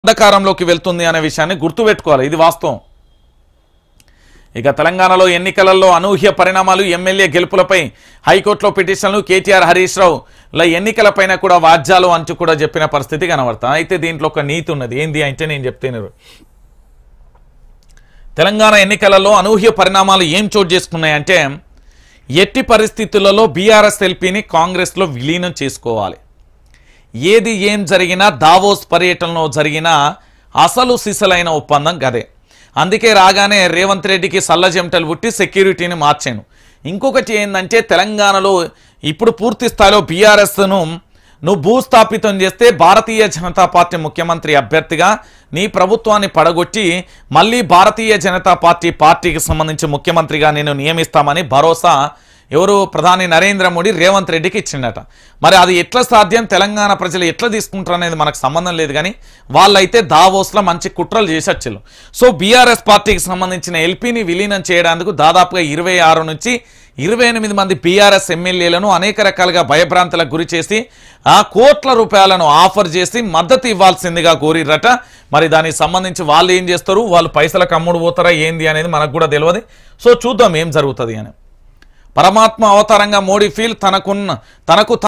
అంధకారంలోకి వెళ్తుంది అనే విషయాన్ని గుర్తుపెట్టుకోవాలి. ఇది వాస్తవం. ఇక తెలంగాణలో ఎన్నికలలో అనూహ్య పరిణామాలు, ఎమ్మెల్యే గెలుపులపై హైకోర్టులో పిటిషన్లు, కేటీఆర్ హరీష్ రావుల ఎన్నికలపైన కూడా వాద్యాలు అంచు కూడా చెప్పిన పరిస్థితి కనబడతా. అయితే దీంట్లో ఒక నీతి ఉన్నది. ఏంది అంటే నేను చెప్తేనే, తెలంగాణ ఎన్నికలలో అనూహ్య పరిణామాలు ఏం చోటు చేసుకున్నాయంటే, ఎట్టి పరిస్థితులలో బీఆర్ఎస్ ఎల్పీని కాంగ్రెస్లో విలీనం చేసుకోవాలి. ఏది ఏం జరిగినా దావోస్ పర్యటనలో జరిగిన అసలు సిసలైన ఒప్పందం గదే. అందుకే రాగానే రేవంత్ రెడ్డికి సల్లజెంటలు పుట్టి సెక్యూరిటీని మార్చాను. ఇంకొకటి ఏంటంటే, తెలంగాణలో ఇప్పుడు పూర్తి స్థాయిలో బీఆర్ఎస్ను నువ్వు భూస్థాపితం చేస్తే భారతీయ జనతా పార్టీ ముఖ్యమంత్రి అభ్యర్థిగా నీ ప్రభుత్వాన్ని పడగొట్టి మళ్ళీ భారతీయ జనతా పార్టీకి సంబంధించి ముఖ్యమంత్రిగా నేను నియమిస్తామని భరోసా ఎవరు ప్రధాని నరేంద్ర మోడీ రేవంత్ రెడ్డికి ఇచ్చిండట. మరి అది ఎట్లా సాధ్యం, తెలంగాణ ప్రజలు ఎట్లా తీసుకుంటారు అనేది మనకు సంబంధం లేదు. కానీ వాళ్ళైతే దావోస్లో మంచి కుట్రలు చేసొచ్చు. సో బీఆర్ఎస్ పార్టీకి సంబంధించిన ఎల్పీని విలీనం చేయడానికి దాదాపుగా 26 నుంచి 28 మంది బీఆర్ఎస్ ఎమ్మెల్యేలను అనేక రకాలుగా భయభ్రాంతులకు గురి చేసి కోట్ల రూపాయలను ఆఫర్ చేసి మద్దతు ఇవ్వాల్సిందిగా కోరిరట. మరి దానికి సంబంధించి వాళ్ళు ఏం చేస్తారు, వాళ్ళు పైసలకు అమ్ముడు పోతారా ఏంది అనేది మనకు కూడా తెలియదు. సో చూద్దాం ఏం జరుగుతుంది అని. పరమాత్మ అవతారంగా మోడీ ఫీల్ తనకు